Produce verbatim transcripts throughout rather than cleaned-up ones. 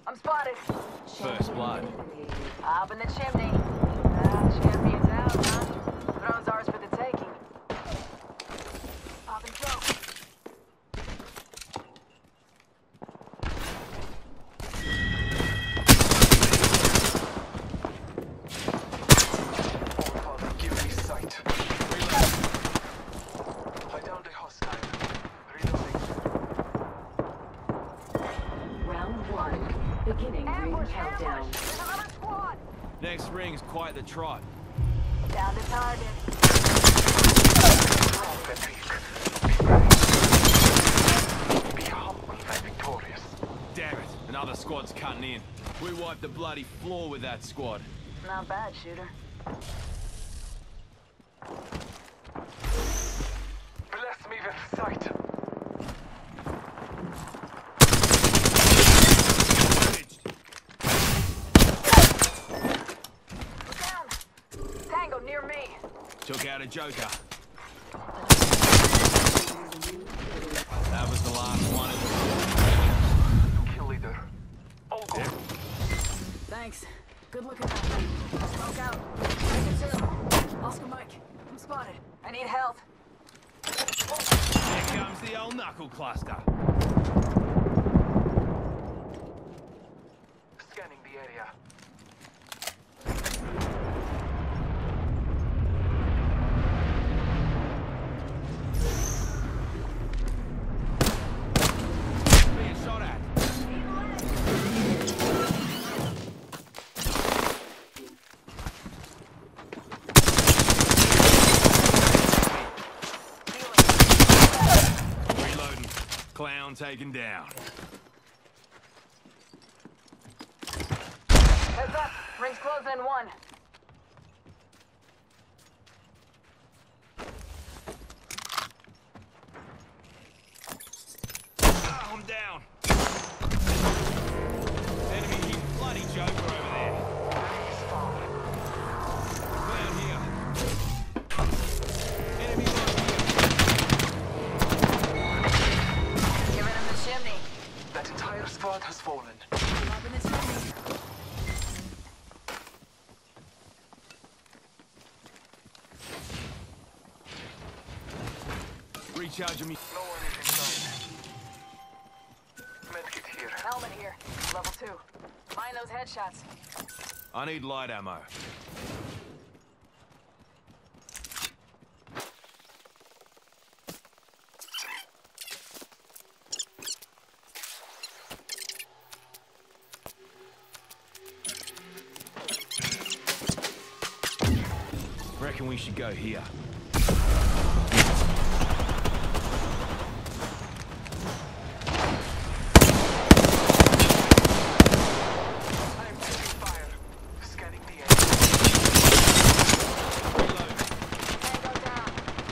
I'm spotted. First blood. Up in the chimney. Ah, champion's out, huh? Throne's ours for the taking. Pop and choke. Give me sight. I downed a hostile. Reloading. Round one. Beginning ring Ambush, countdown. ambush. There's another squad. Next ring's quite the trot. Down to target. Be humble and victorious. Damn it, another squad's cutting in. We wiped the bloody floor with that squad. Not bad, shooter. Bless me with sight. Look down. Tango near me. Took out a joker. That was the last one of the Kill leader. All go. Thanks. Good looking out. Smoke out. Take it too. Oscar Mike, I'm spotted. I need help. Here comes the old knuckle cluster. Scanning the area. Being shot at. Reloading. Clown taken down. Heads up. Ring's closing in one. Ah, I'm down. Enemy hit bloody joker over there. Clown here. Enemy right Giving him the chimney. That entire squad has fallen. Up in the chimney. here. Recharging me. No one is inside. Medkit here. Helmet here. Level two. Mind those headshots. I need light ammo. Reckon we should go here. I'm taking fire. Scanning the area. Reload. Tango down.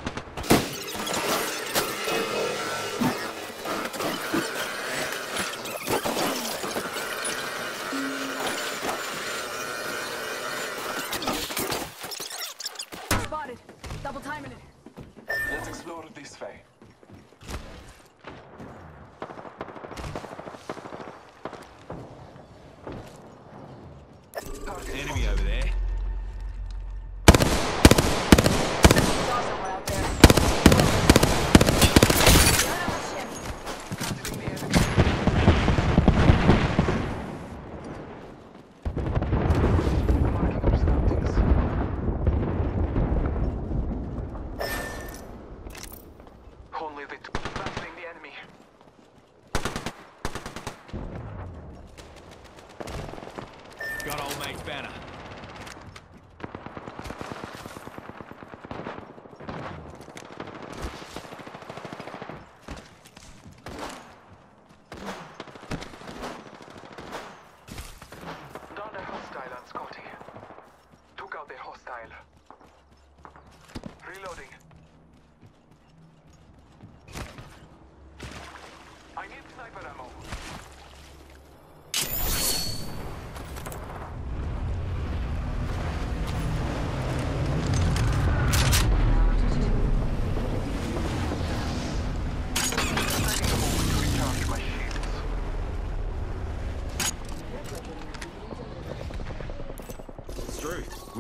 Spotted. Double timing it. Let's explore this way. Target Enemy over there. Saw someone out there. Run on the ship. spotted in the area. Marking our surroundings. Only the two. Battling the enemy. Got old mate's banner. Downed a hostile on Scotty. Took out a hostile. Reloading. I need sniper ammo. Taking a moment to recharge my shields.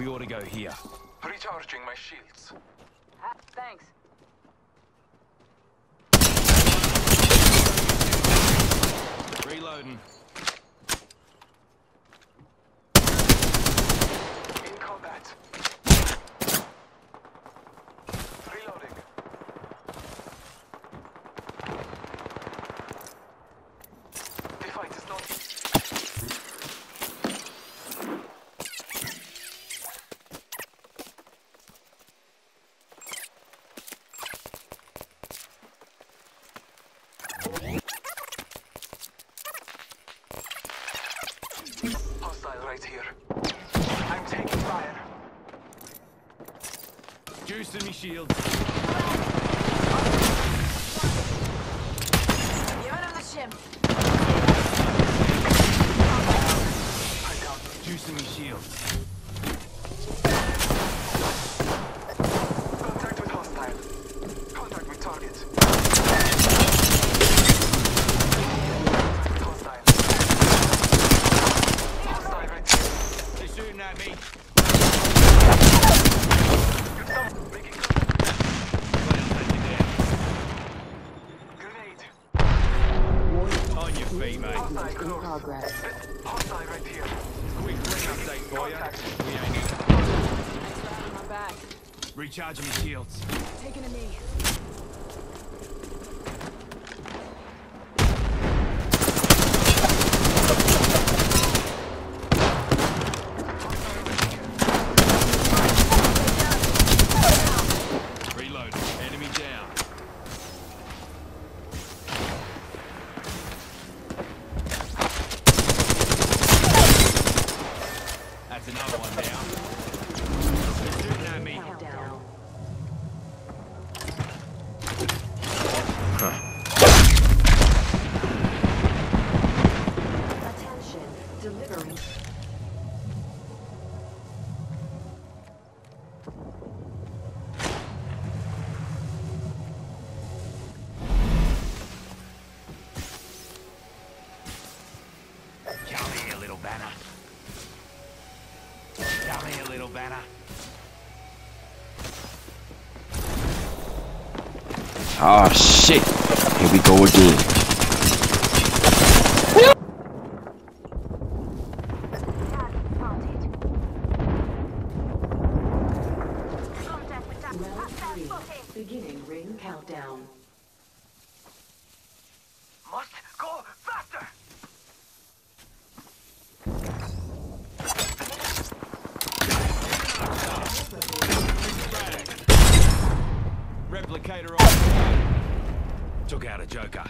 We ought to go here. Recharging my shields. Ah, thanks. Reloading. In combat. Reloading. The fight is not... Hostile right here. I'm taking fire. Juicing me shields. Giving him the shim. I'm down. Juicing me shields. Contact with hostile. Contact with target. Hostile. Hostile right here. They're shooting at me. Good stuff. Making contact. Grenade. On your feet, mate. Hostile In close. progress. Hostile right here. Quick ring update for you. We ain't here. Thanks for having my back. Recharging me shields. Taking a knee. Reload. Enemy down. That's another one down. They're shooting at me. Countdown. Attention. Delivering. Come here, little banner. Come here, little banner. Oh shit! Here we go again. Round three. Beginning ring countdown. Must go faster. Replicator on. Took out a Joker.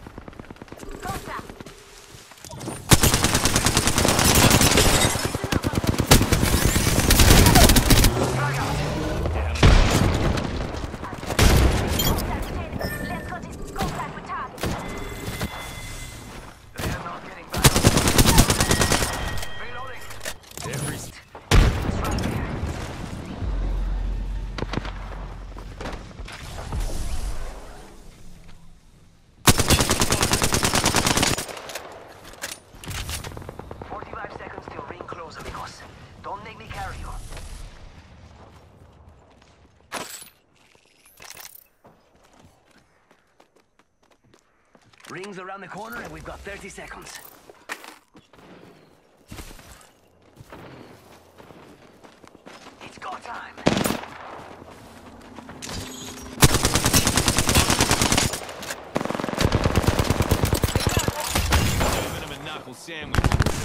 They are not getting back. Reloading. Every It's right here. Forty-five seconds till ring close, amigos. Don't make me carry you. Ring's around the corner and we've got thirty seconds. It's go time. Serving him a knuckle sandwich.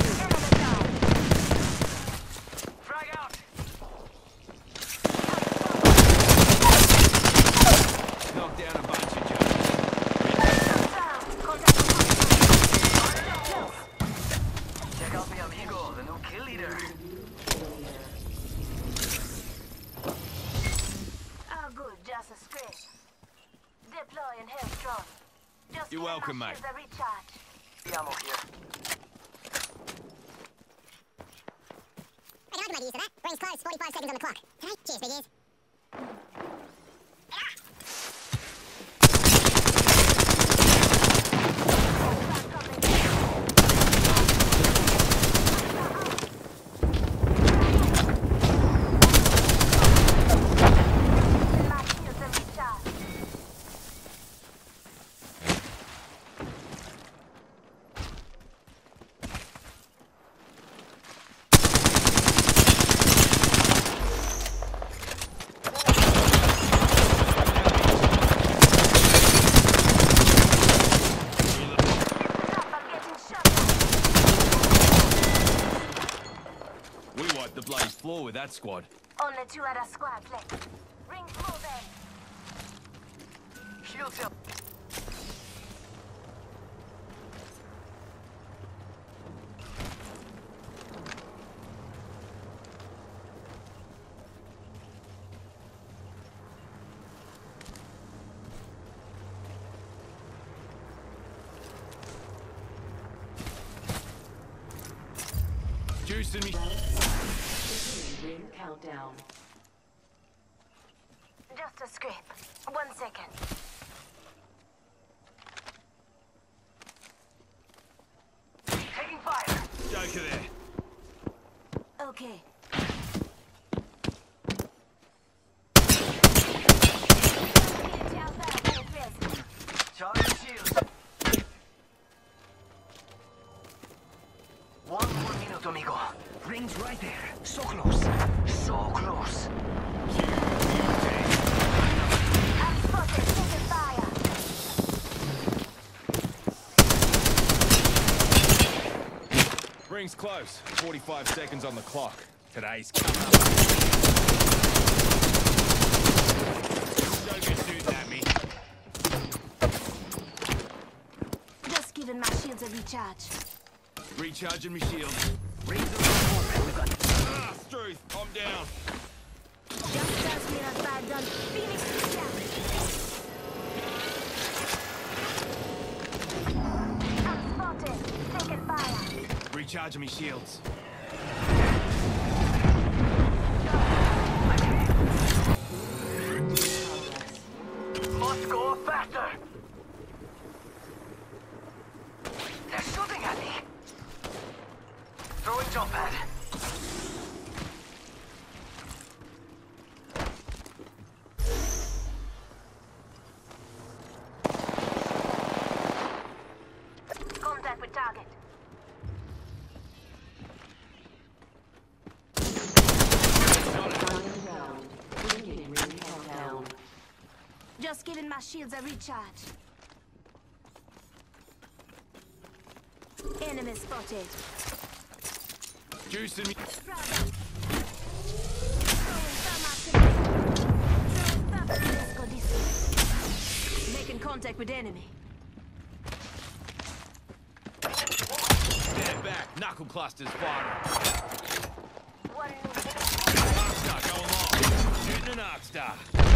Frag out. Knocked down a bunch of Jokers. Check out mi amigo, the new kill leader. Oh, good, just a scratch. Deploying headstrong. Just You're give welcome, my mate. shields a recharge. Ammo here. I don't have to make use of that. Rings close, forty-five seconds on the clock. Okay, cheers, big ears. floor with that squad. Only two other squads left. Rings moving. Shields up. Juicing me. Beginning ring countdown. Just a scrape. One second. Taking fire. Joker there. Okay. Charlie shields. One more minute, amigo. Rings right there. So close. So close. I'm spotted. Taking fire. Ring's close. forty-five seconds on the clock. Today's coming up. Joker's shooting at me. Just giving my shields a recharge. Recharging my shield. Rings around open. We've got Ah, Struth, I'm down. Just as we are bad done. Phoenix is down. I'm spotted. Taking fire. Recharging my shields. Must go faster! They're shooting at me! Throwing jump pad. Contact with target. Final round. Beginning ring countdown. Just giving my shields a recharge. Enemy spotted. Juicing me. Frag out. Throwing thermite grenade. Throwing thermite. Let's go this way. Making contact with enemy. Stand back. Knuckle clusters firing. One minute. Arcstar going long. Shooting an Arcstar.